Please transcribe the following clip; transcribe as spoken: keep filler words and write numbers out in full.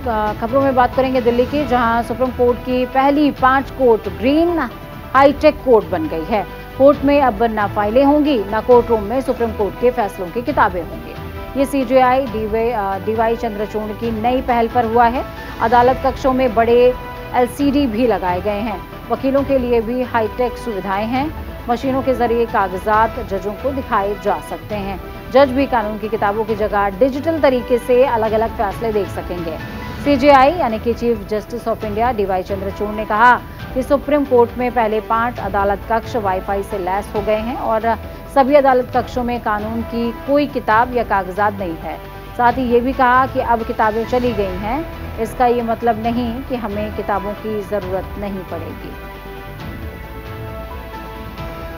खबरों में बात करेंगे दिल्ली की, जहां सुप्रीम कोर्ट की पहली पांच कोर्ट ग्रीन हाईटेक कोर्ट बन गई है। कोर्ट में अब न फाइलें होंगी, न कोर्ट रूम में सुप्रीम कोर्ट के फैसलों की किताबें होंगी। ये सीजेआई डीवाई चंद्रचूड़ की नई पहल पर हुआ है। अदालत कक्षों में बड़े एलसीडी भी लगाए गए हैं। वकीलों के लिए भी हाईटेक सुविधाएं हैं। मशीनों के जरिए कागजात जजों को दिखाए जा सकते हैं। जज भी कानून की किताबों की जगह डिजिटल तरीके से अलग अलग फैसले देख सकेंगे। सीजेआई यानी कि chief justice of India DY Chandrachud ने कहा कि सुप्रीम कोर्ट में पहले पांच अदालत कक्ष वाईफाई से लैस हो गए हैं और सभी अदालत कक्षों में कानून की कोई किताब या कागजात नहीं है। साथ ही ये भी कहा कि अब किताबें चली गई हैं, इसका ये मतलब नहीं कि हमें किताबों की जरूरत नहीं पड़ेगी।